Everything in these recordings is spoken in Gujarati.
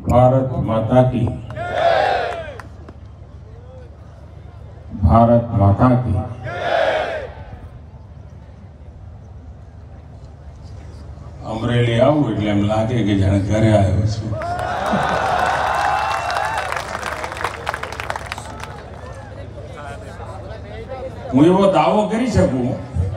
भारत माता की, भारत माता की। अमरेली आવું એટલે એમ લાગે કે જાણે ઘરે આવ્યો છું। હું એવો દાવો કરી શકું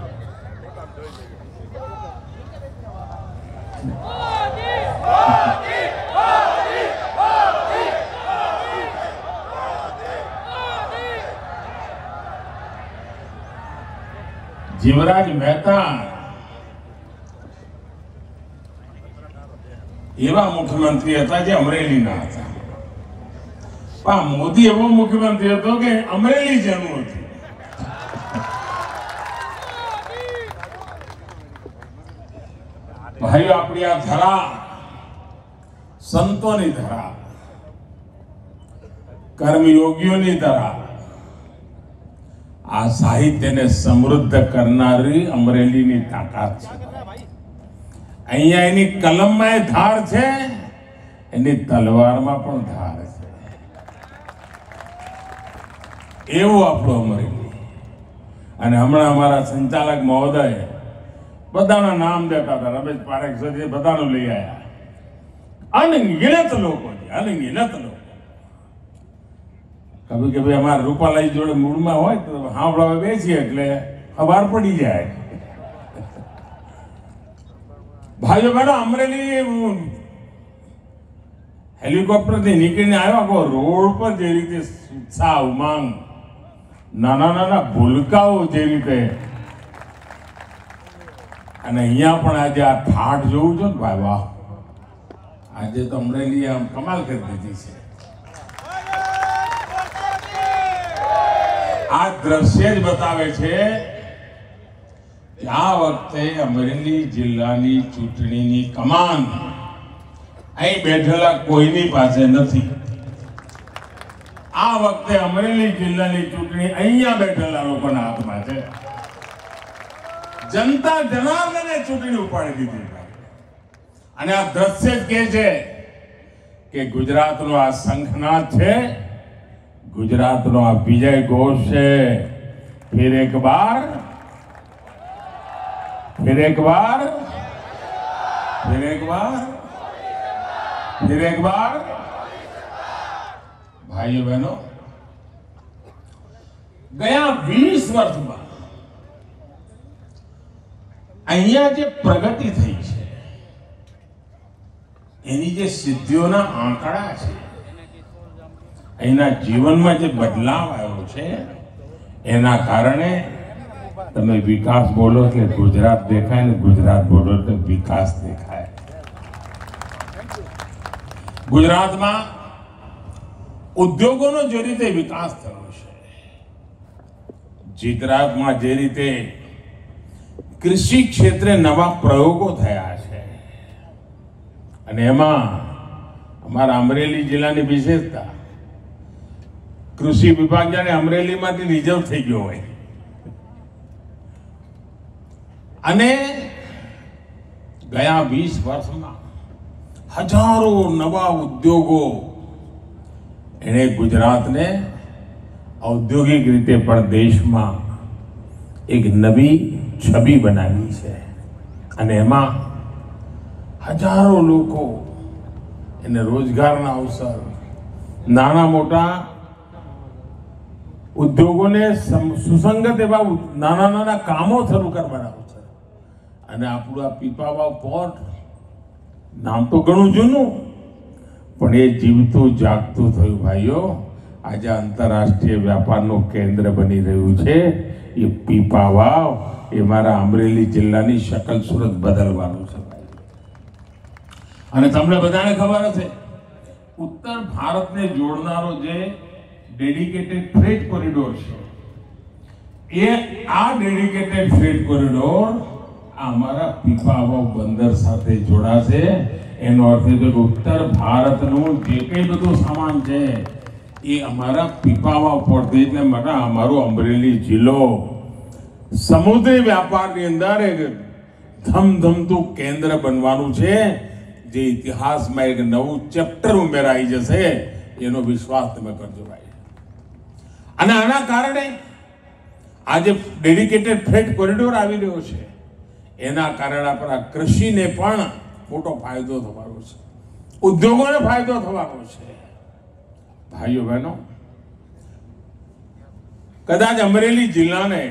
જીવરાજ મહેતા એવા મુખ્યમંત્રી હતા જે અમરેલીના હતા, પણ મોદી એવો મુખ્યમંત્રી હતો કે અમરેલી જેનું હતું। ભાઈઓ, આપણી આ ધરા સંતોની ધરા, કર્મયોગીઓની ધરા, આ સાહિત્યને સમૃદ્ધ કરનારી અમરેલીની તાકાત છે। અહીંયા એની કલમમાં ધાર છે, એની તલવારમાં પણ ધાર છે। એવું આપણું અમરેલી। અને હમણાં અમારા સંચાલક મહોદય બધાના નામ દેતા હતા, રમેશ પારેખ સર બધાનું લઈ આવ્યા, અનગિનત લોકો છે, અનગિનત લોકો। કભી કે ભાઈ અમારા રૂપાલાઈ જોડે મૂળમાં હોય તો સાંભળવા બેસીએ એટલે ખબર પડી જાય। ભાઈઓ બહેનો, અમરેલી હેલિકોપ્ટરથી નીકળીને આવ્યા કો રોડ પર જે રીતે ઉત્સાહ ઉમંગ, નાના નાના ભૂલકાઓ જે રીતે, અને અહીંયા પણ આજે આ ઠાઠ જોવું છો ને ભાઈ, વાહ! આજે તો અમરેલી આમ કમાલ કરી દીધી છે। આ દ્રશ્ય જ બતાવે છે કે આ વખતે અમરેલી જિલ્લાની ચૂંટણીની કમાન અહીં બેઠેલા કોઈની પાસે નથી। આ વખતે અમરેલી જિલ્લાની ચૂંટણી અહીંયા બેઠેલા લોકોના હાથમાં છે। જનતા જનાર્દને ચૂંટણી ઉપાડી દીધી, અને આ દ્રશ્ય જ કહે છે કે ગુજરાતનો આ શંખનાદ છે, ગુજરાતનો આ વિજય ઘોષ છે। फिर एक बार, फिर एक बार, फिर एक बार, फिर एक बार। भाइयों बहनों, ગયા 20 વર્ષમાં અહીંયા જે પ્રગતિ થઈ છે, એની જે સિદ્ધિઓના આંકડા છે, એના જીવનમાં જે બદલાવ આવ્યો છે, એના કારણે તમે વિકાસ બોલો એટલે ગુજરાત દેખાય, ને ગુજરાત બોલો એટલે વિકાસ દેખાય। ગુજરાતમાં ઉદ્યોગોનો જે રીતે વિકાસ થયો છે, ગુજરાતમાં જે રીતે કૃષિ ક્ષેત્રે નવા પ્રયોગો થયા છે, અને એમાં અમારા અમરેલી જિલ્લાની વિશેષતા, કૃષિ વિભાગ જાણે અમરેલીમાંથી રિઝર્વ થઈ ગયો હોય, અને ગયા 20 વર્ષમાં હજારો નવા ઉદ્યોગો એણે ગુજરાતને ઔદ્યોગિક રીતે પણ દેશમાં એક નવી છબી બનાવી છે, અને એમાં હજારો લોકો એને રોજગારના અવસર, નાના મોટા ઉદ્યોગોને સુસંગત એવા નાના નાના કામો શરૂ કરવાના અવસર। અને આપણું આ પીપાવાવ પોર્ટ નામ તો ઘણું જૂનું, પણ એ જીવતું જાગતું થયું ભાઈઓ। આજે આંતરરાષ્ટ્રીય વ્યાપારનું કેન્દ્ર બની રહ્યું છે। એ પીપાવાવ એ મારા અમરેલી જિલ્લાની શકલ સુરત બદલવાનું છે। અને તમને બધાને ખબર હશે, ઉત્તર ભારતને જોડનારો જે ડેડિકેટેડ ફ્રેટ કોરિડોર છે, એ આ ડેડિકેટેડ ફ્રેટ કોરિડોર અમારા પીપાવાવ બંદર સાથે જોડાશે। એનો અર્થ એ કે ઉત્તર ભારતનું જે કંઈ બધું સામાન છે એ અમારા પીપાવાવ પોર્ટથી, એટલે અમારું અમરેલી જિલ્લો સમુદ્રી વ્યાપારની અંદર એક ધમધમતું કેન્દ્ર બનવાનું છે। જે ઇતિહાસમાં એક નવું ચેપ્ટર ઉમેરાઈ જશે એનો વિશ્વાસ તમે કરજો ભાઈ. અને આના કારણે આજે ડેડિકેટેડ ફ્રેટ કોરિડોર આવી રહ્યો છે, એના કારણે આપણા કૃષિને પણ મોટો ફાયદો થવાનો છે, ઉદ્યોગોને ફાયદો થવાનો છે. ભાઈઓ બહેનો, કદાચ અમરેલી જિલ્લાને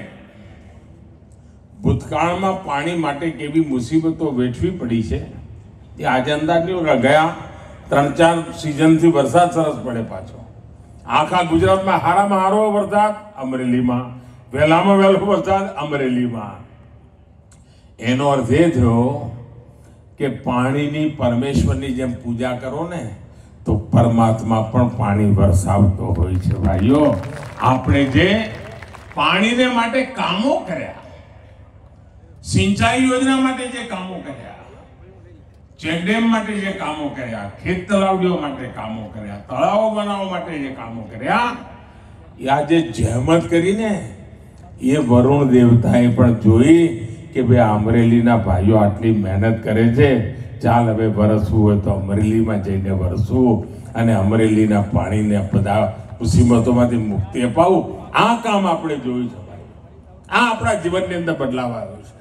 ભૂતકાળમાં પાણી માટે કેવી મુસીબતો વેઠવી પડી છે એ આજે અંદાજ નહીં. ગયા 3-4 સિઝનથી વરસાદ સરસ પડે પાછો. આખા ગુજરાતમાં હારામાં હારો વરસાદ અમરેલીમાં, વહેલામાં વહેલો વરસાદ અમરેલીમાં. એનો અર્થ એ થયો કે પાણીની પરમેશ્વરની જેમ પૂજા કરો ને તો પરમાત્મા પણ પાણી વરસાવતો હોય છે. ભાઈઓ, આપણે જે પાણીને માટે કામો કર્યા, સિંચાઈ યોજના માટે જે કામો કર્યા, ચેકડેમ માટે જે કામો કર્યા, ખેત તલાવડીઓ માટે કામો કર્યા, તળાવો બનાવવા માટે જે કામો કર્યા, એ આજે જહેમત કરીને એ વરુણ દેવતાએ પણ જોઈ કે ભાઈ અમરેલીના ભાઈઓ આટલી મહેનત કરે છે, ચાલ હવે વરસવું હોય તો અમરેલીમાં જઈને વરસવું અને અમરેલીના પાણીને બધા મુસીબતોમાંથી મુક્તિ અપાવું. આ કામ આપણે જોયું છે ભાઈ. આ આપણા જીવનની અંદર બદલાવ આવ્યો છે.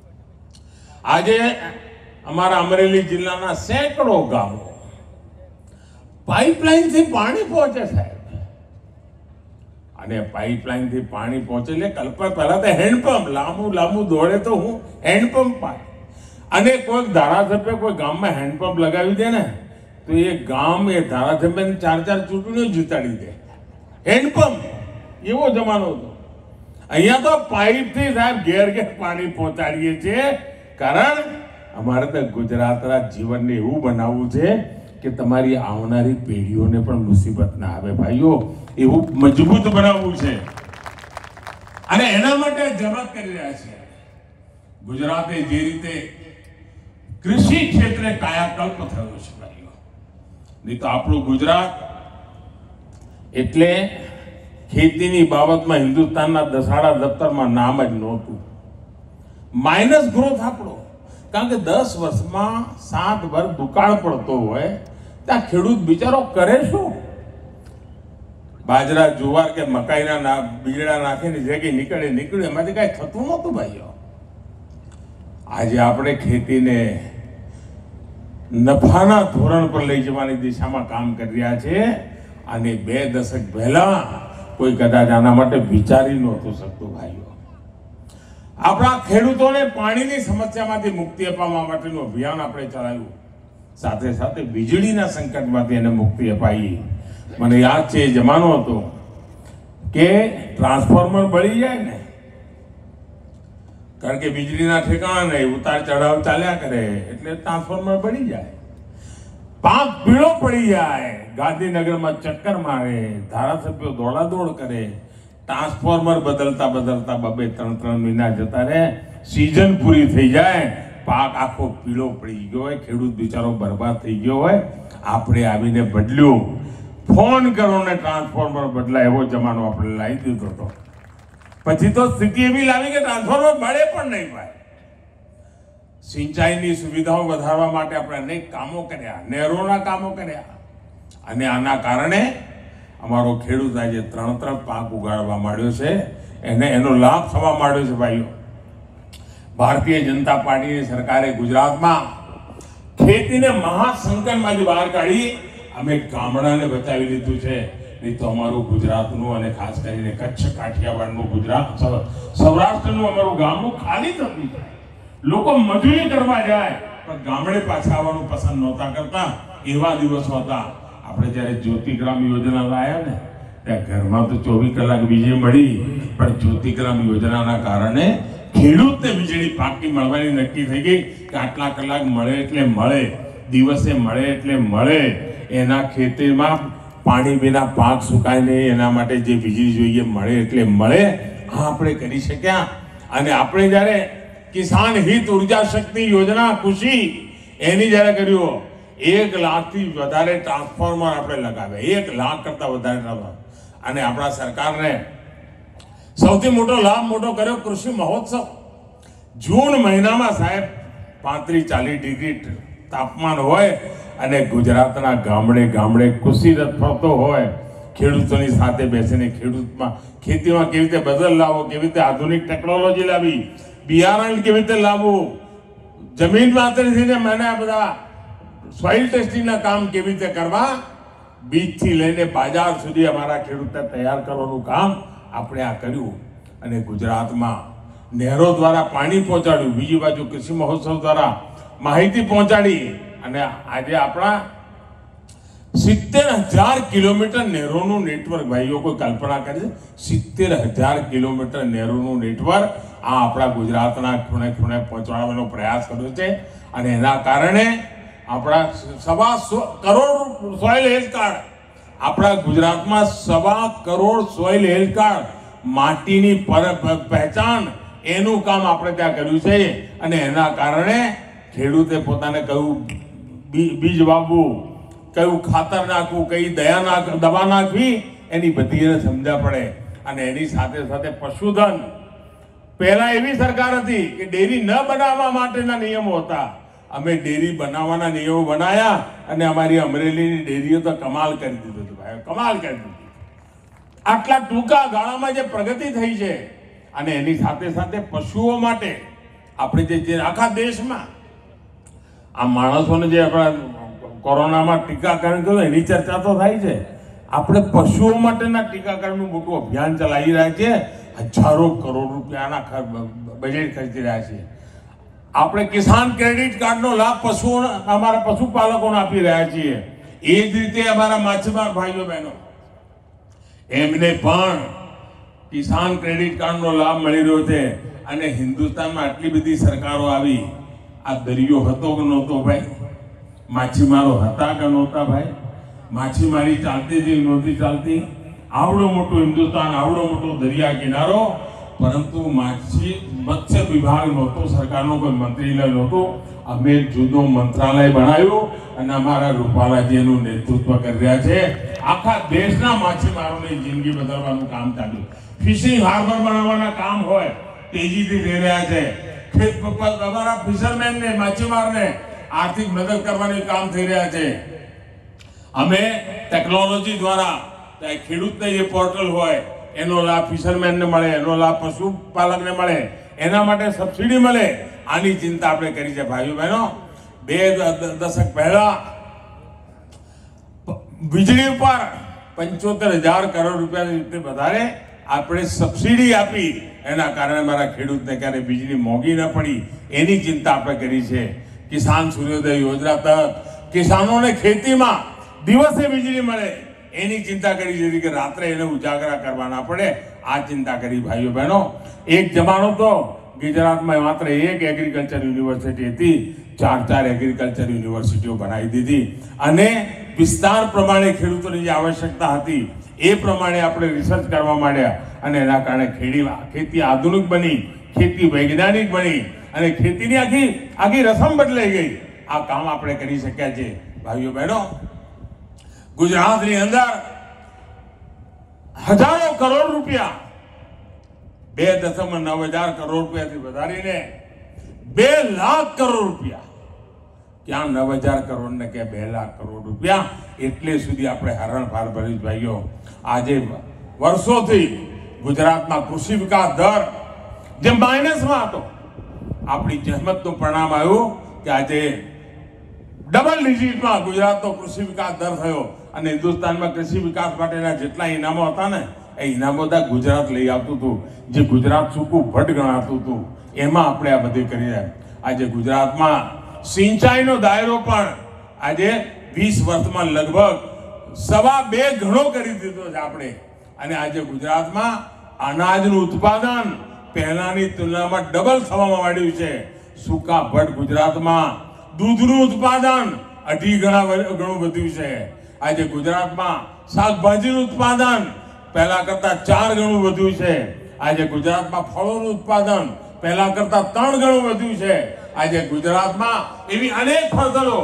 આજે અમારા અમરેલી જિલ્લાના સેંકડો ગામો પાઇપલાઇનથી પાણી પહોંચે સાહેબ. અને પાઇપલાઇનથી પાણી પહોંચે એટલે કલ્પના, પહેલા તો હેન્ડપંપ લાંબુ દોડે તો હું હેન્ડપંપ પાય. અને કોઈ ધારાસભ્ય કોઈ ગામમાં હેન્ડપંપ લગાવી દે ને તો એ ગામ એ ધારાસભ્યને 4 ચૂંટણીઓ જીતાડી દે. હેન્ડપંપ એવો જમાનો હતો. અહીંયા તો પાઇપથી સાહેબ ઘેર પાણી પહોંચાડીએ છીએ. કારણ અમારે તો ગુજરાતના જીવનને એવું બનાવવું છે કે તમારી આવનારી પેઢીઓને પણ મુસીબત ના આવે. ભાઈઓ, એવું મજબૂત બનાવવું છે અને એના માટે જવાબ કરી રહ્યા છે. ગુજરાતે જે રીતે કૃષિ ક્ષેત્રે કાયાકલ્પ થયો છે ભાઈઓ, નહીં તો આપણું ગુજરાત એટલે ખેતીની બાબતમાં હિન્દુસ્તાનના દસાડા દફતરમાં નામ જ નહોતું. માઇનસ ગ્રોથ આપણો. કારણ કે 10 વર્ષમાં 7 વાર દુકાળ પડતો હોય ત્યાં ખેડૂત બિચારો કરે શું? બાજરા, જુવાર કે મકાઈના બીજડા નાખીને જે કંઈ નીકળે એમાંથી કાંઈ થતું નહોતું ભાઈઓ. આજે આપણે ખેતીને નફાના ધોરણ પર લઈ જવાની દિશામાં કામ કરી રહ્યા છે. અને 2 દશક પહેલા કોઈ કદાચ આના માટે વિચારી નહોતું શકતું ભાઈઓ. આપણા ખેડૂતોને પાણીની સમસ્યામાંથી મુક્તિ અપાવવા માટેનું અભિયાન આપણે ચલાવ્યું. સાથે સાથે વીજળીના સંકટમાંથી એને મુક્તિ અપાઈ. મને યાદ છે એ જમાનો હતો કે ટ્રાન્સફોર્મર બળી જાય ને, કારણ કે વીજળીના ઠેકાણા નહીં, ઉતાર ચઢાવ ચાલ્યા કરે એટલે ટ્રાન્સફોર્મર બળી જાય, પાક પીળો પડી જાય, ગાંધીનગરમાં ચક્કર મારે, ધારાસભ્યો દોડાદોડ કરે, ટ્રાન્સફોર્મર બદલતા 2-3 મહિના જતા રહે, સિઝન પૂરી થઈ જાય, પાક આખો પીળો પડી ગયો હોય, ખેડૂત બિચારો બરબાદ થઈ ગયો હોય. આપણે આવીને બદલ્યું. ફોન કરો ને ટ્રાન્સફોર્મર બદલાય એવો જમાનો આપણે લાવી દીધો હતો. પછી તો સ્થિતિ એવી લાવી કે ટ્રાન્સફોર્મર બળે પણ નહીં ભાઈ. સિંચાઈની સુવિધાઓ વધારવા માટે આપણે અનેક કામો કર્યા, નહેરોના કામો કર્યા. અને આના કારણે અમારો ખેડૂત આજે 3 પાક ઉગાડવા માંડ્યો છે, એનો લાભ થવા માંડ્યો છે ભાઈઓ. ભારતીય જનતા પાર્ટીની સરકારે ગુજરાતમાં ખેતીને મહાસંકટમાંથી બહાર કાઢી અમે ગામડાને બચાવી લીધું છે. નહીં તો અમારું ગુજરાતનું અને ખાસ કરીને કચ્છ કાઠિયાવાડનું ગુજરાત, સૌરાષ્ટ્રનું અમારું ગામડું ખાલી થતું જાય. લોકો મજૂરી કરવા જાય પણ ગામડે પાછા આવવાનું પસંદ નહોતા કરતા. એવા દિવસો હતા. આપણે જ્યારે જ્યોતિગ્રામ યોજના લાયા ને ત્યાં ઘરમાં તો 24 કલાક વીજળી મળી, પણ જ્યોતિગ્રામ યોજનાના કારણે ખેડૂતને વીજળી પાકી મળવાની નક્કી થઈ ગઈ કે આટલા કલાક મળે એટલે મળે, દિવસે મળે એટલે મળે. એના ખેતીમાં પાણી વિના પાક સુકાય નહીં, એના માટે જે વીજળી જોઈએ મળે એટલે મળે. આ આપણે કરી શક્યા. અને આપણે જ્યારે કિસાન હિત ઉર્જા શક્તિ યોજના કૃષિ એની જ્યારે કર્યું, 1 લાખથી વધારે ટ્રાન્સફોર્મર આપણે લગાવ્યા, 1 લાખ કરતા વધારે. અને આપણા સરકારને સૌથી મોટો લાભ કર્યો કૃષિ મહોત્સવ. જૂન મહિનામાં સાહેબ 35-40 ડિગ્રી તાપમાન હોય અને ગુજરાતના ગામડે ગામડે કુશીરત ફરતો હોય, ખેડૂતોની સાથે બેસીને ખેતીમાં કેવી રીતે બદલ લાવો, કેવી રીતે આધુનિક ટેકનોલોજી લાવી, બિયારણ કેવી રીતે લાવવું, જમીન માત્રથી મને આ બધા સોઇલ ટેસ્ટિંગના કામ કેવી રીતે કરવા, બીજથી લઈને બાજાર સુધી અમારા ખેડૂતને તૈયાર કરવાનું કામ આપણે આ કર્યું. અને ગુજરાતમાં નહેરો દ્વારા પાણી પહોંચાડ્યું, બીજી બાજુ કૃષિ મહોત્સવ દ્વારા માહિતી પહોંચાડી, અને આજે આપણા 70,000 કિલોમીટર નહેરોનું નેટવર્ક, ભાઈઓ કોઈ કલ્પના કરે છે? 70,000 કિલોમીટર નહેરોનું નેટવર્ક આ આપણા ગુજરાતના ખૂણે ખૂણે પહોંચાડવાનો પ્રયાસ કર્યો છે. અને એના કારણે આપણા 1.25 કરોડ સોઇલ હેલ્થ કાર્ડ, આપણા ગુજરાતમાં 1.25 કરોડ સોઇલ હેલ્થ કાર્ડ, માટીની પહેચાન, એનું કામ આપણે ત્યાં કર્યું છે. અને એના કારણે ખેડૂતે પોતાને કયું બીજ વાવવું, કયું ખાતર નાખવું, કઈ દવા નાખવી, એની બધી એને સમજ્યા પડે. અને એની સાથે સાથે પશુધન, પહેલા એવી સરકાર હતી કે ડેરી ન બનાવવા માટેના નિયમો હતા, અમે ડેરી બનાવવાના નિયમો બનાવ્યા, અને અમારી અમરેલીની ડેરીઓ તો કમાલ કરી દીધું હતું ભાઈ, કમાલ કરી દીધું. આટલા ટૂંકા ગાળામાં જે પ્રગતિ થઈ છે, અને એની સાથે સાથે પશુઓ માટે આપણે જે આખા દેશમાં આ માણસોને જે આપણા કોરોનામાં ટીકાકરણ કર્યું એની ચર્ચા તો થાય છે, આપણે પશુઓ માટેના ટીકાકરણનું મોટું અભિયાન ચલાવી રહ્યા છે. હજારો કરોડ રૂપિયાના બજેટ ખર્ચી રહ્યા છે. આપણે કિસાન ક્રેડિટ કાર્ડનો લાભ પશુઓ, અમારા પશુપાલકોને આપી રહ્યા છીએ. એ જ રીતે અમારા માછીમાર ભાઈઓ બહેનો, એમને પણ કિસાન ક્રેડિટ કાર્ડનો લાભ મળી રહ્યો છે. અને હિન્દુસ્તાનમાં આટલી બધી સરકારો આવી, આ દરિયો હતો કે નહોતો ભાઈ? માછીમારો હતા કે નહોતા ભાઈ? માછીમારી ચાલતી હતી નહોતી ચાલતી? આવડો મોટો હિન્દુસ્તાન, આવડો મોટો દરિયા કિનારો, પરંતુ મત્સ્ય વિભાગ નહોતો, સરકારનો કોઈ મંત્રાલય નહોતો. અમે જુદો મંત્રાલય બનાવ્યું, અને અમારા રૂપાલાજી એનું નેતૃત્વ કરી રહ્યા છે. આખા દેશના માછીમારોની જિંદગી બદલવાનું કામ ચાલ્યું. ફિશિંગ હાર્બર બનાવવાના કામ હોય, તેજીથી થઈ રહ્યા છે. અમારા ફિશરમેનને, માછીમારને આર્થિક મદદ કરવાનું કામ થઈ રહ્યા છે. અમે ટેકનોલોજી દ્વારા ખેડૂતને જે પોર્ટલ હોય એનો લાભ ફિશરમેનને મળે, એનો લાભ પશુપાલકને મળે, એના માટે સબસિડી મળે, આની ચિંતા આપણે કરી છે. ભાઈઓ બહેનો, 2 દશક પહેલા વીજળી ઉપર 75,000 કરોડ રૂપિયાથી વધારે આપણે સબસિડી આપી. એના કારણે મારા ખેડૂતને ક્યારે વીજળી મોંઘી ન પડી, એની ચિંતા આપણે કરી છે. કિસાન સૂર્યોદય યોજના તક કિસાનોને ખેતીમાં દિવસે વીજળી મળે, એની ચિંતા કરી છે કે રાત્રે એને ઉજાગરા કરવા ના પડે, આ ચિંતા કરી. ભાઈઓ બહેનો, એક જમાનો તો ગુજરાતમાં માત્ર એક એગ્રીકલ્ચર યુનિવર્સિટી હતી, 4 એગ્રીકલ્ચર યુનિવર્સિટીઓ બનાવી દીધી. અને વિસ્તાર પ્રમાણે ખેડૂતોની જે આવશ્યકતા હતી એ પ્રમાણે આપણે રિસર્ચ કરવા માંડ્યા, અને એના કારણે ખેતી આધુનિક બની, ખેતી વૈજ્ઞાનિક બની, અને ખેતીની આખી રસમ બદલાઈ ગઈ. આ કામ આપણે કરી શક્યા છે. ભાઈઓ બહેનો, ગુજરાતની અંદર હજારો કરોડ રૂપિયા, 2.9 કરોડ રૂપિયાથી વધારીને 2 લાખ કરોડ રૂપિયા, ક્યાં 9,000 કરોડ ને કે 2 લાખ કરોડ રૂપિયા, એટલે સુધી આપણે હરણફાળ ભરી. ભાઈઓ, આજે વર્ષોથી ગુજરાતમાં કૃષિ વિકાસ દર જે માઇનસમાં હતો, આપણી જહેમતનું પરિણામ આવ્યું કે આજે ડબલ ડિજિટમાં ગુજરાતનો કૃષિ વિકાસ દર થયો. અને હિન્દુસ્તાનમાં કૃષિ વિકાસ માટેના જેટલા ઇનામો હતા ને, એ ઇનામો બધા ગુજરાત લઈ આવતું હતું. જે ગુજરાત સૂકું ભટ્ટ ગણાતું હતું, એમાં આપણે આ બધી કરી રહ્યા. આજે ગુજરાતમાં સિંચાઈનો દાયરો પણ આજે 20 વર્ષમાં લગભગ 2.25 ગણો કરી દીધો છે આપણે. અને આજે ગુજરાતમાં અનાજનું ઉત્પાદન પહેલાની તુલનામાં ડબલ થવા માંડ્યું છે. સૂકા ભટ્ટ ગુજરાતમાં દૂધનું ઉત્પાદન 2.5 ગણું વધ્યું છે. આજે ગુજરાતમાં શાકભાજીનું ઉત્પાદન પહેલા કરતા 4 ગણું વધ્યું છે. આજે ગુજરાતમાં ફળોનું ઉત્પાદન પહેલા કરતા 3 ગણું વધ્યું છે. આજે ગુજરાતમાં એવી અનેક ફસલો,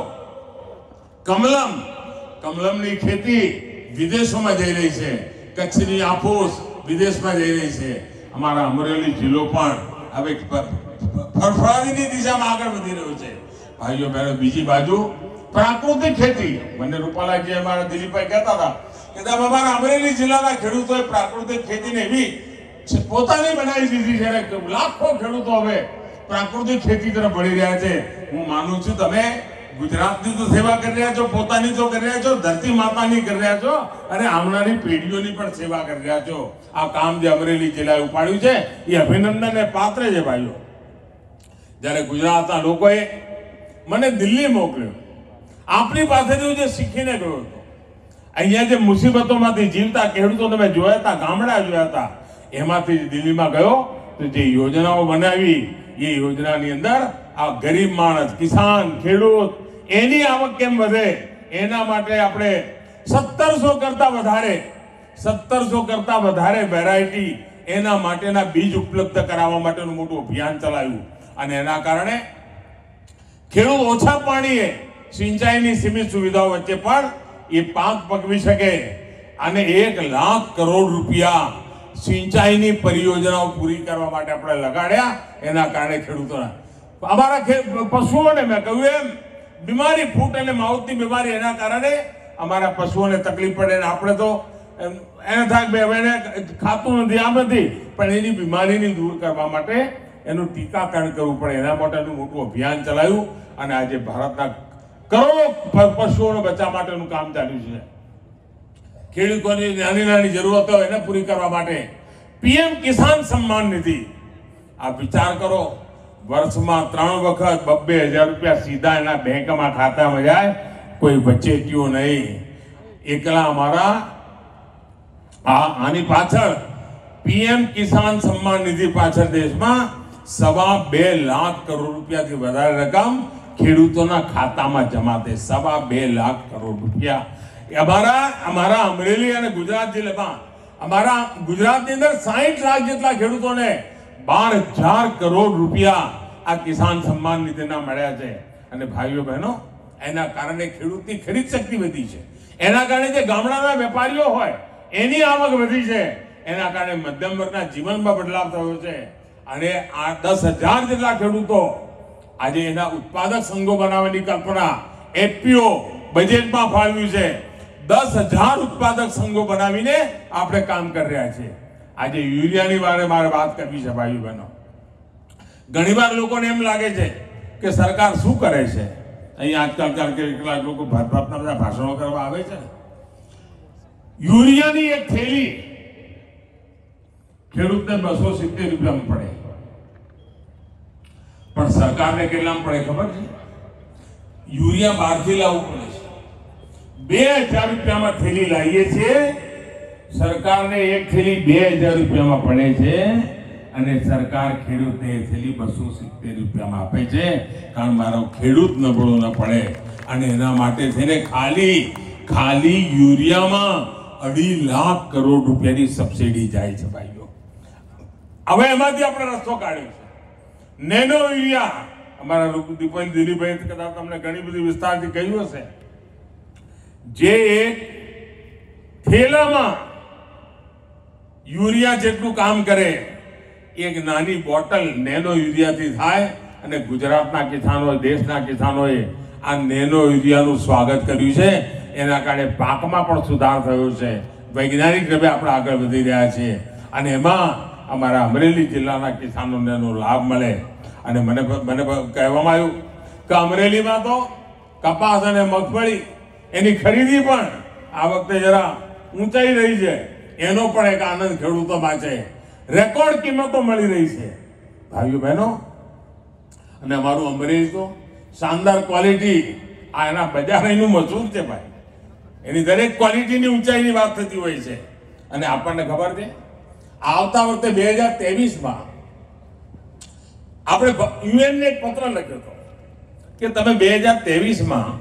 કમલમની ખેતી વિદેશોમાં જઈ રહી છે, કચ્છની આફૂસ વિદેશમાં જઈ રહી છે. અમારા અમરેલી જિલ્લો પણ હવે ફળફળાદીની દિશામાં આગળ વધી રહ્યો છે. ભાઈઓ બહેનો, બીજી બાજુ પ્રાકૃતિક ખેતી. મને રૂપાલાજી અમારા દિલીપભાઈ કહેતા હતા કે તમે અમારા અમરેલી જિલ્લાના ખેડૂતોએ પ્રાકૃતિક ખેતીને એવી પોતાની બનાવી દીધી છે કે લાખો ખેડૂતો હવે પ્રાકૃતિક ખેતી તરફ વળી રહ્યા છે. હું માનું છું તમે ગુજરાતની તો સેવા કરી રહ્યા છો, પોતાની તો કરી રહ્યા છો, ધરતી માતાની કરી રહ્યા છો અને આવનારી પેઢીઓની પણ સેવા કરી રહ્યા છો. આ કામ જે અમરેલી જિલ્લાએ ઉપાડ્યું છે એ અભિનંદનને પાત્ર છે ભાઈઓ. જ્યારે ગુજરાતના લોકોએ મને દિલ્હી મોકલ્યો, આપણી પાસેથી જે શીખીને ગયો હતો, અહીંયા જે મુસીબતોમાંથી જીવતા ખેડૂતોને મેં જોયા હતા, ગામડા જોયા હતા, એમાંથી દિલ્હીમાં ગયો તો જે યોજનાઓ બનાવી એ યોજનાની અંદર આ ગરીબ માણસ, કિસાન, ખેડૂત એની આવક કેમ વધે એના માટે આપણે 1700 કરતા વધારે વેરાયટી એના માટેના બીજ ઉપલબ્ધ કરાવવા માટેનું મોટું અભિયાન ચલાવ્યું અને એના કારણે ખેડૂત ઓછા પાણીએ સિંચાઈની સીમિત સુવિધાઓ વચ્ચે પણ એ પાક પકવી શકે અને 1 લાખ કરોડ રૂપિયા સિંચાઈની પરિયોજનાઓ પૂરી કરવા માટે આપણે લગાડ્યા. એના કારણે ખેડૂતોના અમારા પશુઓને મેં કહ્યું એમ બીમારી, ફૂટ અને માઉથની બીમારી, એના કારણે અમારા પશુઓને તકલીફ પડે અને આપણે તો એને થાય બે એને ખાતું નથી, આમ નથી, પણ એની બીમારીને દૂર કરવા માટે એનું ટીકાકરણ કરવું પડે. એના માટેનું મોટું અભિયાન ચલાવ્યું અને આજે ભારતના કરોડો પશુઓનો બચાવ માટેનું કામ ચાલ્યું છે. ખેડૂતોની નાની જરૂરતો એને પૂરી કરવા માટે પીએમ કિસાન સન્માન નિધિ. આ વિચાર કરો, વર્ષમાં 3 વખત 2,000 રૂપિયા સીધા એના બેંકમાં ખાતામાં જાય, કોઈ વચેટીઓ નહીં. એકલા અમારા આની પાછળ પીએમ કિસાન સન્માન નિધિ પાછળ દેશમાં 2.25 લાખ કરોડ રૂપિયાથી વધારે રકમ ખેડૂતોના ખાતામાં જમા થઈ. 2.25 લાખ કરોડ રૂપિયા અમારા અમરેલી અને ગુજરાત જિલ્લામાં, અમારા ગુજરાતની અંદર 60 લાખ જેટલા ખેડૂતોને 12,000 કરોડ રૂપિયા આ કિસાન સન્માન નિધિના મળ્યા છે. અને ભાઈઓ બહેનો, એના કારણે ખેડૂતની ખરીદ શક્તિ વધી છે. એના કારણે જે ગામડાના વેપારીઓ હોય એની આવક વધી છે. એના કારણે મધ્યમ વર્ગના જીવનમાં બદલાવ થયો છે અને આ 10,000 જેટલા ખેડૂતો આજે એના ઉત્પાદક સંઘો બનાવવાની કલ્પના એફપીઓ બજેટમાં ફાળવ્યું છે. 10,000 ઉત્પાદક સંઘો બનાવીને આપણે કામ કરી રહ્યા છીએ. આજે યુરિયાની વારે મારે વાત કરવી છે ભાઈઓ બહેનો. ઘણીવાર લોકોને એમ લાગે છે કે સરકાર શું કરે છે. અહીં આજકાલ કેટલાક લોકો ભાતના બધા ભાષણો કરવા આવે છે. યુરિયાની એક થેલી ખેડૂતને 270 રૂપિયામાં પડે, પણ સરકારને કેટલામાં પડે ખબર છે? યુરિયા બહારથી લાવવું પડે છે. 2,000 રૂપિયામાં થેલી લાવીએ છીએ, સરકારને એક થેલી 2,000 રૂપિયામાં પડે છે અને સરકાર ખેડૂતને એ થેલી 270 રૂપિયામાં આપે છે. કારણ મારો ખેડૂત નબળો ન પડે અને એના માટે થઈને ખાલી યુરિયામાં 2.5 લાખ કરોડ રૂપિયાની સબસિડી જાય છે ભાઈઓ. હવે એમાંથી આપણે રસ્તો કાઢ્યો છે. નેનો યુરિયા અમારા રૂપદીપભાઈ, દિલીપભાઈ કદાચ તમને ઘણી બધી વિસ્તારથી કહ્યું હશે, જે એક થેલામાં યુરિયા જેટલું કામ કરે, એક નાની બોટલ નેનો યુરિયાથી થાય. અને ગુજરાતના કિસાનો, દેશના કિસાનોએ આ નેનો યુરિયાનું સ્વાગત કર્યું છે. એના કારણે પાકમાં પણ સુધાર થયો છે. વૈજ્ઞાનિક રીતે આપણે આગળ વધી રહ્યા છીએ અને એમાં અમારા અમરેલી જિલ્લાના કિસાનોને એનો લાભ મળે. અને મને કહેવામાં આવ્યું કે અમરેલીમાં તો કપાસ અને મગફળી એની ખરીદી પણ આ વખતે જરા ઊંચાઈ રહી છે. એનો પણ એક આનંદ ખેડૂતોમાં છે. રેકોર્ડ કિંમતો મળી રહી છે ભાઈઓ બહેનો. અને અમારું અમરેલી તો શાનદાર ક્વોલિટી, આ એના બજાર એનું મશહૂર છે ભાઈ. એની દરેક ક્વોલિટીની ઊંચાઈની વાત થતી હોય છે. અને આપણને ખબર છે આવતા વખતે 2023માં આપણે યુએનને એક પત્ર લખ્યો હતો કે તમે 2023માં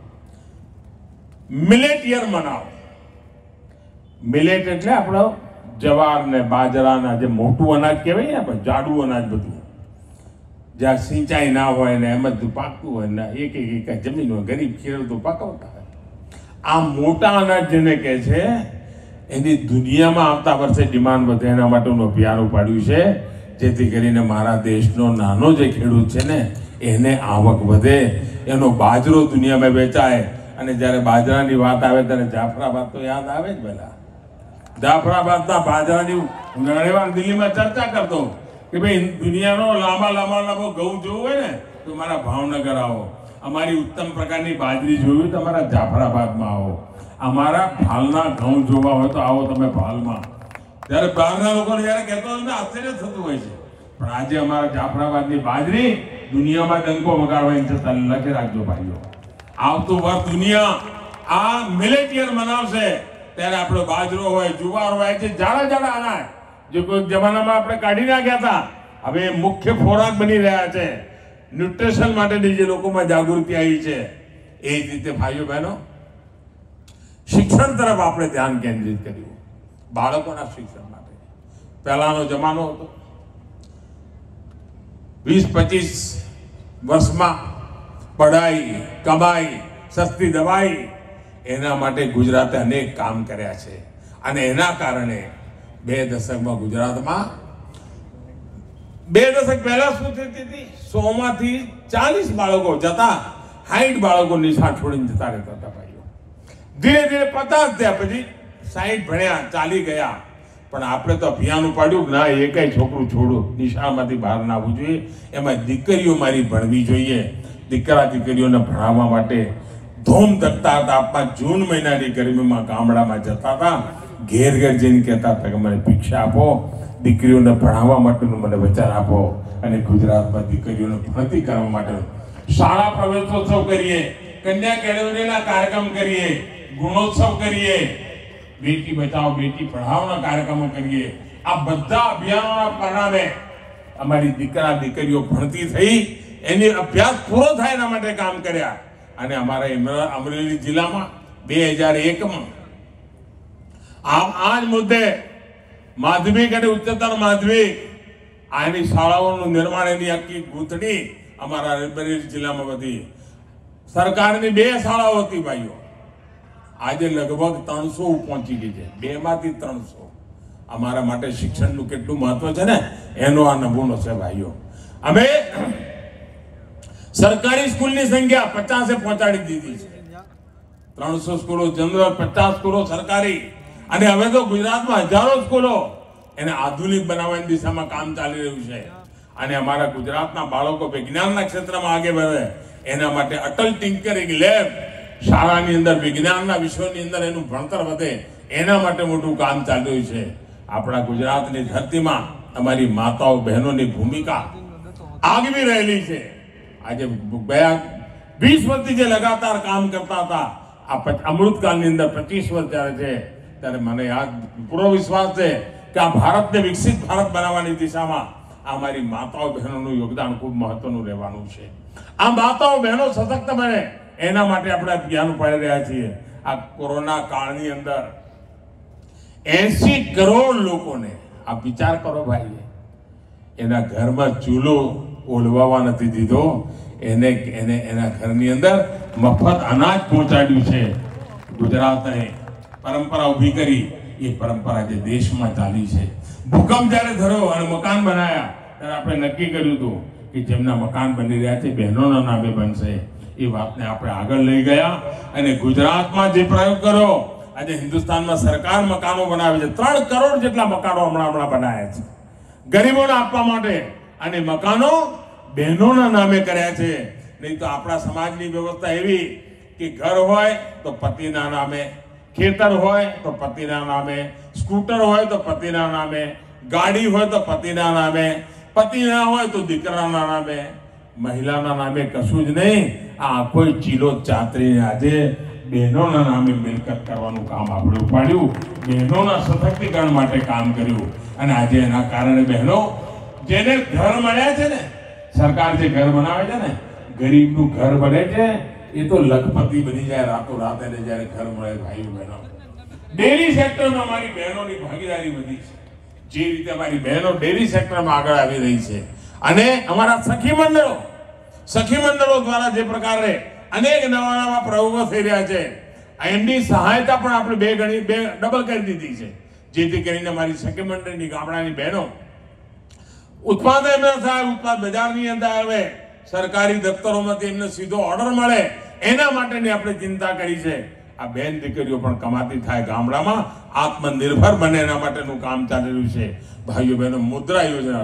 મિલેટ યર મનાવો. મિલેટ એટલે આપણો જવાર ને બાજરાના જે મોટું અનાજ કહેવાય ને, આપણે જાડું અનાજ, બધું જ્યાં સિંચાઈ ના હોય ને એમ જ પાકતું હોય ને, એક જમીન હોય, ગરીબ ખેડૂતો પાકવતા હોય. આ મોટા અનાજ જેને કહે છે એની દુનિયામાં આવતા વર્ષે ડિમાન્ડ વધે એના માટેનું અભિયાન ઉપાડ્યું છે, જેથી કરીને મારા દેશનો નાનો જે ખેડૂત છે ને એને આવક વધે એનો બાજરો દુનિયામાં વેચાય. અને જ્યારે બાજરાની વાત આવે ત્યારે જાફરાબાદ તો યાદ આવે જ પહેલા. જાફરાબાદના બાજરાની ઘણી વાર દિલ્હીમાં ચર્ચા કરતો કે ભાઈ દુનિયાનો લાંબો ઘઉં જોવું હોય ને તો મારા ભાવનગર આવો, અમારી ઉત્તમ પ્રકારની બાજરી જોવી તો અમારા જાફરાબાદમાં આવો, અમારા ભાલના ઘઉં જોવા હોય તો આવો તમે ભાલમાં. જ્યારે બહારના લોકોને જ્યારે કહેતો હોય ને આશ્ચર્ય થતું હોય છે, પણ આજે અમારા જાફરાબાદની બાજરી દુનિયામાં ડંકો વગાડવાની છતાં લખી રાખજો ભાઈઓ. આવતું વર્ષ દુનિયા આ મિલેટ યર મનાવશે ત્યારે આપણો બાજરો હોય, જુવાર હોય, છે જાડા અનાજ જે કોઈ જમાનામાં આપણે કાઢી નાખ્યા હતા, હવે મુખ્ય ખોરાક બની રહ્યા છે. ન્યુટ્રિશન માટેની જે લોકોમાં જાગૃતિ આવી છે, એ જ રીતે ભાઈઓ બહેનો શિક્ષણ તરફ આપણે ધ્યાન કેન્દ્રિત કર્યું. બાળકોના શિક્ષણ માટે પહેલાનો જમાનો હતો 20-25 વર્ષમાં પઢાઈ, કમાઈ, સસ્તી દવાઈ, એના માટે ગુજરાતે અનેક કામ કર્યા છે. અને એના કારણે 2 દશકમાં ગુજરાતમાં 2 દશક પહેલા શું થતી હતી, 100 માંથી 40 બાળકો જતા, 60 બાળકો નિશાળ છોડીને જતા રહેતા હતા ભાઈઓ. ધીરે ધીરે 50 થયા, પછી 60 ભણ્યા, ચાલી ગયા. પણ આપણે તો અભિયાન ઉપાડ્યું ના એકેય છોકરું છોડો નિશાળમાંથી બહાર ના આવવું જોઈએ. એમાં દીકરીઓ મારી ભણવી જોઈએ. દીકરા દીકરીઓને ભણાવવા માટે ધૂમ ધકતા હતા. આપણા જૂન મહિનાની ગરમીમાં ગામડામાં જતા હતા, ઘેર જઈને કહેતા હતા કે મને ભિક્ષા આપો, દીકરીઓને ભણાવવા માટેનું મને વચન આપો. અને ગુજરાતમાં દીકરીઓને ભણતી કરવા માટે શાળા પ્રવેશોત્સવ કરીએ, કન્યા કેળવણીના કાર્યક્રમ કરીએ, ગુણોત્સવ કરીએ, બેટી બચાવો બેટી પઢાઓના કાર્યક્રમો કરીએ. આ બધા અભિયાનોના પરિણામે અમારી દીકરીઓ ભણતી થઈ, એની અભ્યાસ પૂરો થાય એના માટે કામ કર્યા. અને અમારા અમરેલી જિલ્લામાં 2001માં આ જ મુદ્દે માધ્યમિક અને ઉચ્ચતર માધ્યમિક આની શાળાઓનું નિર્માણ, એની આખી ગૂંથણી અમારા અમરેલી જિલ્લામાં વધી. સરકારની 2 શાળાઓ હતી ભાઈઓ, આજે લગભગ 300 પહોંચી ગઈ છે. 2 માંથી 300. અમારા માટે શિક્ષણનું કેટલું મહત્વ છે ને એનો આ નમૂનો છે ભાઈઓ. અમે સરકારી સ્કૂલની સંખ્યા 50 પહોંચાડી દીધી છે. 300 સ્કૂલો જનરલ, 50 સ્કૂલો સરકારી. અને હવે તો ગુજરાતમાં હજારો સ્કૂલો એને આધુનિક બનાવવાની દિશામાં કામ ચાલી રહ્યું છે. અને અમારા ગુજરાતના બાળકો વિજ્ઞાનના ક્ષેત્રમાં આગળ વધે એના માટે અટલ ટિંકરિંગ લેબ, શાળાની અંદર વિજ્ઞાનના વિષયોની અંદર એનું ભણતર વધે એના માટે મોટું કામ ચાલી રહ્યું છે. આપણા ગુજરાતની ધરતીમાં અમારી માતાઓ બહેનોની ભૂમિકા આગવી રહેલી છે. આજે ગયા 20 વર્ષથી જે લગાતાર કામ કરતા હતા, આ અમૃતકાળની અંદર 25 વર્ષ જ્યારે છે ત્યારે મને યાદ પૂરો વિશ્વાસ છે કે આ ભારતને વિકસિત ભારત બનાવવાની દિશામાં અમારી માતાઓ બહેનોનું યોગદાન ખૂબ મહત્વનું રહેવાનું છે. આ માતાઓ બહેનો સશક્ત બને એના માટે આપણે અભિયાન ઉપાડી રહ્યા છીએ. આ કોરોના કાળની અંદર 80 કરોડ લોકોને, આ વિચાર કરો ભાઈ, એના ઘરમાં ચૂલો ઓલવાવા નથી દીધો, એના ઘરની અંદર મફત અનાજ પહોંચાડ્યું છે. ગુજરાતને પરંપરા ઊભી કરી, એ પરંપરા જે દેશમાં ચાલી છે. ભૂકંપ જ્યારે થયો અને મકાન બનાયા ત્યારે આપણે નક્કી કર્યું હતું કે જેમના મકાન બની રહ્યા છે બહેનોના નામે બનશે. એ વાતને આપણે આગળ લઈ ગયા અને ગુજરાતમાં જે પ્રયોગ કર્યો, આજે હિન્દુસ્તાનમાં સરકાર મકાનો બનાવે છે. 3 કરોડ જેટલા મકાનો હમણાં બનાયા છે ગરીબોને આપવા માટે. અને મકાનો બહેનોના નામે કર્યા છે. નહીં તો આપણા સમાજની વ્યવસ્થા એવી કે ઘર હોય તો પતિના નામે, ખેતર હોય તો પતિના નામે, સ્કૂટર હોય તો પતિના નામે, ગાડી હોય તો પતિના નામે, પતિ ના હોય તો દીકરાના નામે, મહિલાના નામે કશું જ નહીં. આ કોઈ ચીલો ચાતરીને આજે બહેનોના નામે મિલકત કરવાનું કામ આપણે ઉપાડ્યું. બહેનોના સશક્તિકરણ માટે કામ કર્યું. અને આજે એના કારણે બહેનો જેને ઘર મળ્યા છે ને, સરકાર જે ઘર બનાવે છે ને, ગરીબનું ઘર બને છે એ તો લખપતિ બની જાય રાતોરાત એને જ્યારે ઘર મળે. ભાઈઓ બહેનો, ડેરી સેક્ટરમાં અમારી બહેનોની ભાગીદારી વધી છે. જે રીતે અમારી બહેનો ડેરી સેક્ટરમાં આગળ આવી રહી છે અને અમારા સખી મંડળો દ્વારા જે પ્રકારે અનેક નવા પ્રયોગો થઈ રહ્યા છે, એમની સહાયતા પણ આપણે 2 ગણી ડબલ કરી દીધી છે. જેથી કરીને અમારી સખી મંડળની ગામડાની બહેનો ઉત્પાદન એમના થાય, ઉત્પાદ બજારની અંદર આવે, સરકારી દફતરોમાંથી એમને સીધો ઓર્ડર મળે એના માટેની આપણે ચિંતા કરી છે. આ બેન દીકરીઓ પણ કમાતી થાય, ગામડામાં આત્મનિર્ભર બને એના માટેનું કામ ચાલી રહ્યું છે. ભાઈઓ બહેનો, મુદ્રા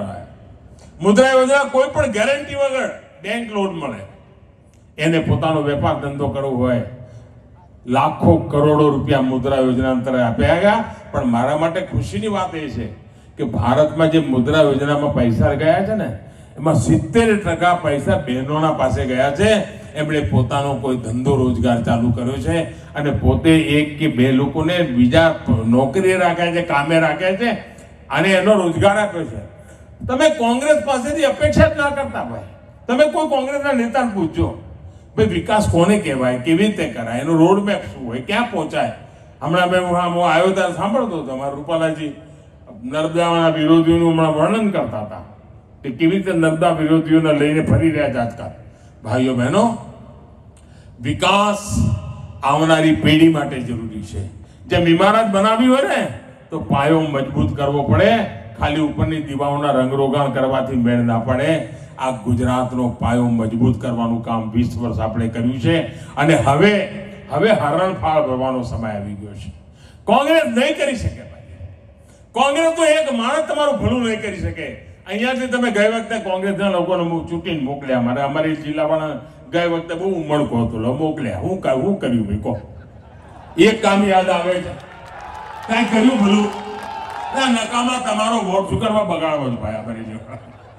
યોજના કોઈ પણ ગેરંટી વગર બેંક લોન મળે. એને પોતાનો વેપાર ધંધો કરવો હોય, લાખો કરોડો રૂપિયા મુદ્રા યોજના અંતર્ગત આપ્યા ગયા. પણ મારા માટે ખુશીની વાત એ છે કે ભારતમાં જે મુદ્રા યોજનામાં પૈસા ગયા છે ને, એમાં 70% પૈસા બહેનોના પાસે ગયા છે. એમણે પોતાનો કોઈ ધંધો રોજગાર ચાલુ કર્યો છે અને પોતે એક કે બે લોકોને બીજા નોકરી રાખ્યા છે, કામે રાખ્યા છે અને એનો રોજગાર આપ્યો છે. તમે કોંગ્રેસ પાસેથી અપેક્ષા જ ના કરતા ભાઈ. તમે કોઈ કોંગ્રેસના નેતાને પૂછજો, ભાઈ વિકાસ કોને કહેવાય, કેવી રીતે કરાય, એનો રોડ મેપ શું હોય, ક્યાં પહોંચાય. હમણાં મેં હું આવ્યો ત્યારે સાંભળતો હતો, મારા રૂપાલાજી નર્મદાના વિરોધીઓનું હમણાં વર્ણન કરતા હતા કે કેવી રીતે નર્મદા વિરોધીઓને લઈને ફરી રહ્યા છે આજકાલ. ભાઈઓ બહેનો, વિકાસ આવનારી પેઢી માટે જરૂરી છે. જેમ ઇમારત બનાવી હોય ને તો પાયો મજબૂત કરવો પડે, ખાલી ઉપરની દીવાઓના રંગરોગાણ કરવાથી મેળ ના પડે. આ ગુજરાતનો પાયો મજબૂત કરવાનું કામ 20 વર્ષ આપણે કર્યું છે અને હવે હરણફાળ ભરવાનો સમય આવી ગયો છે. કોંગ્રેસ નહીં કરી શકે ભાઈ. કોંગ્રેસ તો એક માણસ તમારું ભલું નહીં કરી શકે. અહીંયાથી તમે ગઈ વખતે કોંગ્રેસના લોકોને ચૂંટીને મોકલ્યા. અમારી જિલ્લાવાળા ગઈ વખતે બહુ ઉમળકો હતો, મોકલ્યા. હું કર્યું ભાઈ કહો? એક કામ યાદ આવે છે? કઈ કર્યું ભલું? ના, નકામા તમારો વોટ શું કરવા બગાડવો જ ભાઈ. અમારી જગ્યા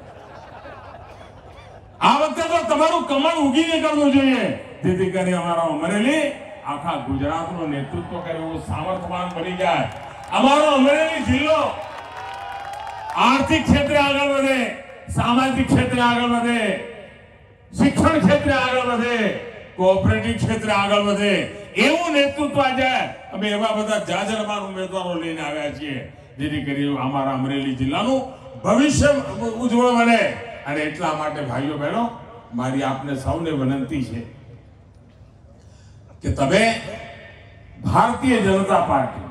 આ વખતે તો તમારું કમળ ઉગી નીકળવું જોઈએ, જેથી કરી અમારા અમરેલી આખા ગુજરાતનું નેતૃત્વ કરે એવું સામર્થ્યવાન બની જાય. અમારો અમરેલી જિલ્લો આર્થિક ક્ષેત્રે આગળ વધે, સામાજિક ક્ષેત્રે આગળ વધે, શિક્ષણ ક્ષેત્રે આગળ વધે, કોઓપરેટિવ ક્ષેત્રે આગળ વધે એવું નેતૃત્વ આજે અમે એવા બધા જાજરમાન ઉમેદવારો લઈને આવ્યા છીએ, જેથી કરી અમારા અમરેલી જિલ્લાનું ભવિષ્ય ઉજ્જવળ બને. અને એટલા માટે ભાઈઓ બહેનો, મારી આપને સૌને વિનંતી છે કે તમે ભારતીય જનતા પાર્ટી,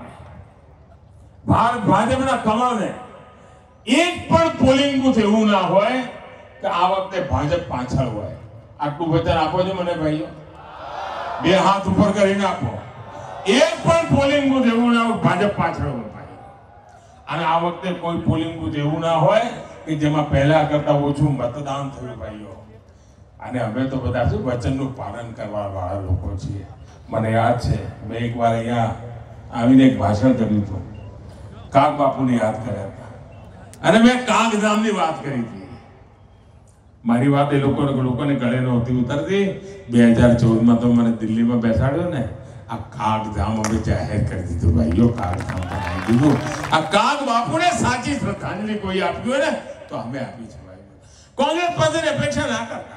ભાજપના કમળને એક પણ પોલિંગ બૂથ એવું ના હોય કે આ વખતે ભાજપ પાછળ હોય. આટલું વચન આપો છો મને ભાઈઓ, બે હાથ ઉપર કરીને આપો. એક પણ પોલિંગ બૂથ એવું ના હોય ભાજપ પાછળ હોય ભાઈ. અને આ વખતે કોઈ પોલિંગ બૂથ એવું ના હોય કે જેમાં પહેલા કરતા ઓછું મતદાન થયું ભાઈઓ. અને અમે તો બધા શું વચનનું પાલન કરવા વાળા લોકો છીએ. મને યાદ છે મેં એકવાર અહીંયા આવીને એક ભાષણ કર્યું હતું, કાગ બાપુને યાદ કર્યા હતા અને મેં કાગધામની વાત કરી હતી. મારી વાત એ લોકોને ગળે નહોતી ઉતરતી. 2014માં તો મને દિલ્હીમાં બેસાડ્યો ને, આ કાગધામ અમે જાહેર કરી દીધું ભાઈઓ. કાગધામ બનાવી દીધું. આ કાગ બાપુને સાચી શ્રદ્ધાંજલિ કોઈ આપી હોય ને તો અમે આપી છે ભાઈ. કોંગ્રેસ પાસેની અપેક્ષા ના કરતા.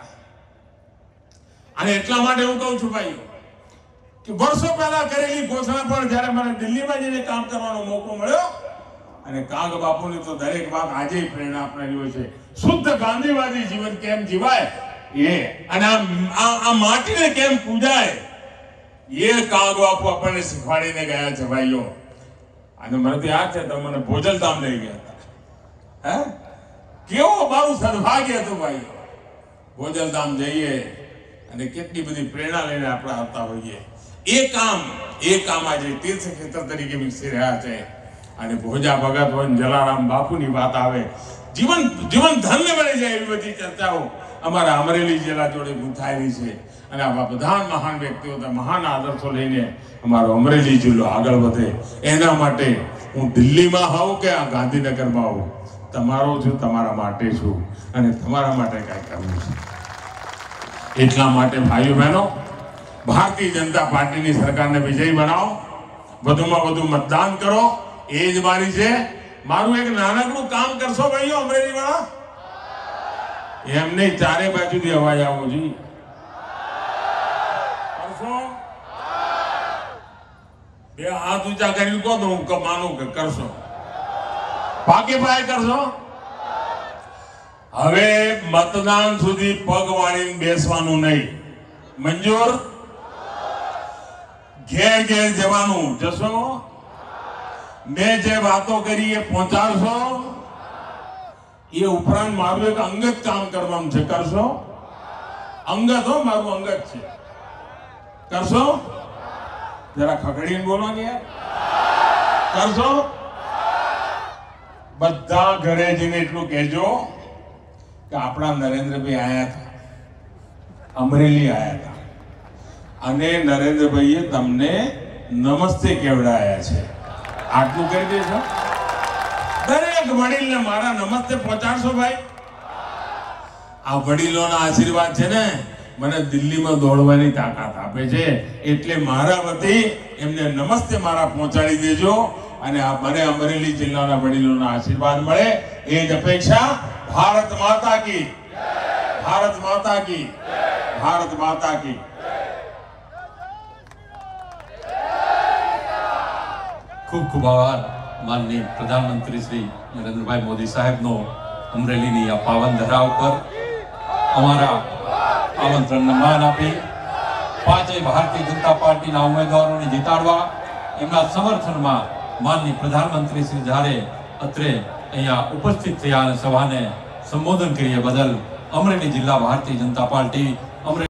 અને એટલા માટે હું કહું છું ભાઈઓ કે વર્ષો પહેલા કરેલી ઘોષણા પણ જ્યારે મને દિલ્હીમાં જઈને કામ કરવાનો મોકો મળ્યો, અને કાગ બાપુની તો દરેક વાત આજે પ્રેરણા આપનારી હોય છે. શુદ્ધ ગાંધીવાદી જીવન કેમ જીવાય એ, અને આ માટીને કેમ પૂજાય એ કાગ બાપુ આપણને શીખવાડીને ગયા છે ભાઈઓ. અને મને તો યાદ છે તો મને ભોજલધામ લઈ ગયા હતા. કેવો મારું સદભાગ્ય હતું ભાઈઓ. ભોજલધામ જઈએ અને કેટલી બધી પ્રેરણા લઈને આપણે આવતા હોઈએ. એ કામ આજે તીર્થ ક્ષેત્ર તરીકે વિકસી રહ્યા છે. અને ભોજા ભગત હોય, જલારામ બાપુની વાત આવે, જીવન ધન્ય બની જાય એવી બધી ચર્ચાઓ અમારા અમરેલી જિલ્લા જોડે ગૂંથાયેલી છે. અને આવા બધા મહાન વ્યક્તિઓ, મહાન આદર્શો લઈને અમારો અમરેલી જિલ્લો આગળ વધે, એના માટે હું દિલ્હીમાં હોઉં કે આ ગાંધીનગરમાં હોઉં, તમારો છું, તમારા માટે છું અને તમારા માટે કાંઈ કરવું છે. એટલા માટે ભાઈઓ બહેનો, ભારતીય જનતા પાર્ટીની સરકારને વિજયી બનાવો, વધુમાં વધુ મતદાન કરો. એ જ મારી છે. મારું એક નાનકડું કામ કરશો ભાઈઓ અમરેલી વાળા? એમને ચારે બાજુથી અવાજ આવવો જોઈએ. કરશો? બે હાથ ઊંચા કરી કહો તો હું માનું કે કરશો. પાકે પાયે કરશો? હવે મતદાન સુધી પગ વાળીને બેસવાનું નહીં. મંજૂર? ઘેર ઘેર જવાનું. જશો? મેં જે વાતો કરી એ પહોંચાડશો? એ ઉપરાંત મારું એક અંગત કામ કરવાનું છે. કરશો? અંગત હો, મારું અંગત છે. કરશો? જરા ખગડીને બોલો ને યાર. કરશો? બધા ઘરે જઈને એટલું કહેજો કે આપણા નરેન્દ્રભાઈ આયા હતા, અમરેલી આયા હતા, અને નરેન્દ્રભાઈએ તમને નમસ્તે કહેવડાયા છે. આટલું કરી દેશો? દરેક વડીલને મારા નમસ્તે પહોંચાડશો ભાઈ. આ વડીલોના આશીર્વાદ છે ને મને દિલ્હીમાં દોડવાની તાકાત આપે છે. એટલે મારા વતી એમને નમસ્તે મારા પહોંચાડી દેજો, અને આ મને અમરેલી જિલ્લાના વડીલોના આશીર્વાદ મળે એ જ અપેક્ષા. ભારત માતા કી, ભારત માતા કી, ભારત માતા કી. ખૂબ ખૂબ આભાર માનનીય પ્રધાનમંત્રી શ્રી નરેન્દ્રભાઈ મોદી સાહેબનો અમરેલીની આ પાવન ધરા ઉપર અમારા આમંત્રણને માન આપી પાંચેય ભારતીય જનતા પાર્ટીના ઉમેદવારોને જીતાડવા એમના સમર્થનમાં માનનીય પ્રધાનમંત્રી શ્રી જ્યારે અત્રે અહીંયા ઉપસ્થિત થયા અને સભાને સંબોધન કરીએ બદલ અમરેલી જિલ્લા ભારતીય જનતા પાર્ટી